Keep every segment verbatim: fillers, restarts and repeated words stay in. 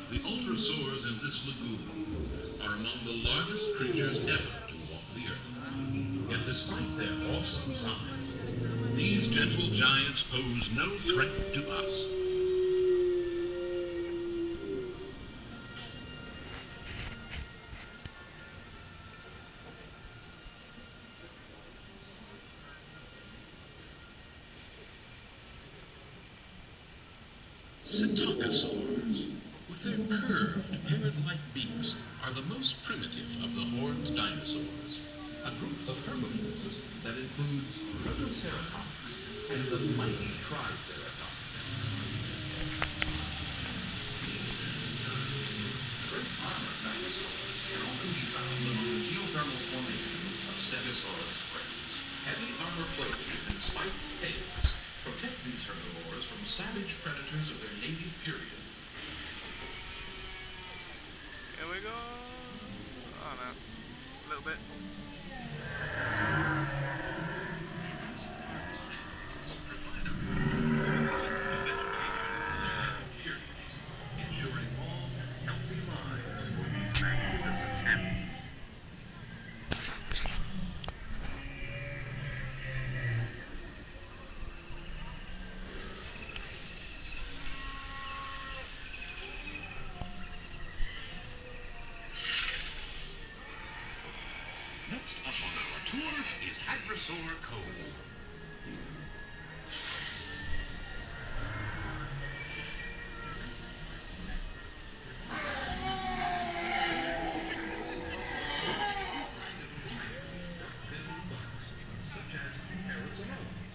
The ultrasaurs in this lagoon are among the largest creatures ever to walk the earth. Yet despite their awesome size, these gentle giants pose no threat to us. Cetocosaurs, with their curved, parrot-like beaks, are the most primitive of the horned dinosaurs, a group of herbivores that includes Protoceratops and the mighty Triceratops. Great armored dinosaurs can often be found among the geothermal formations of Stegosaurus springs. Heavy armor plating and spiked tails protect these herbivores from savage predators of their native period. Here we go. Oh no, a little bit. Scientists refine a route to protect the vegetation from their native periods, ensuring all healthy lives for these magnificent animals. Next up on our tour is Hadrosaur Cove. Such as Parasaurolophus.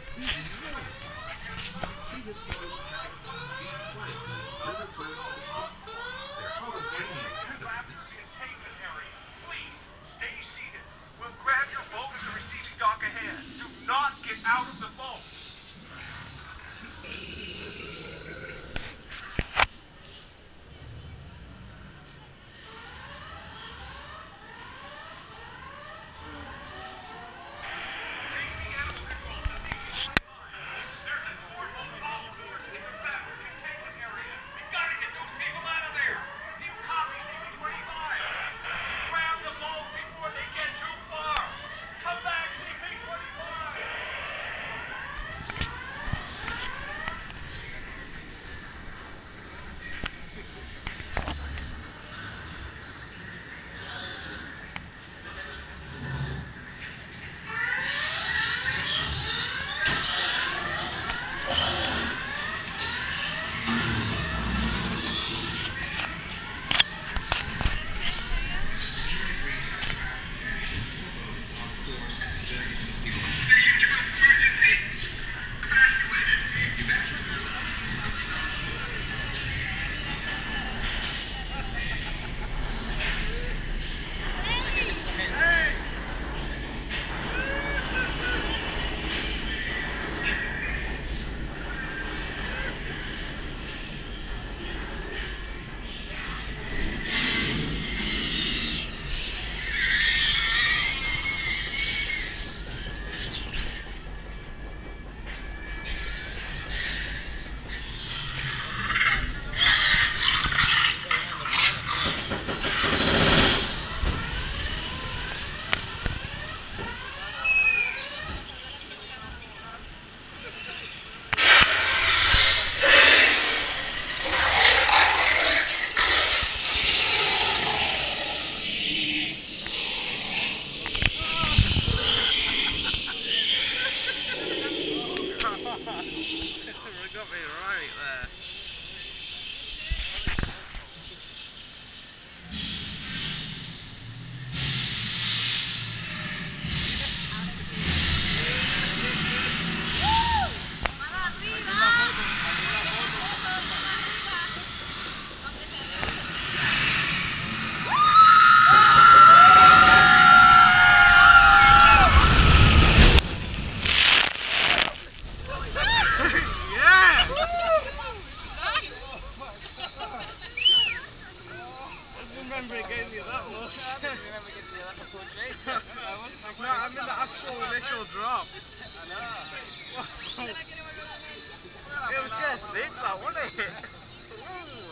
Prehistoric caterpillars feed quietly on river birds and fish. Their hollow cranial caterpillars Stay seated. We'll grab your boat at the receiving dock ahead. Do not get out of the boat. Got me right there. No, I mean the actual initial drop. I know. It was gonna stick that, wasn't it?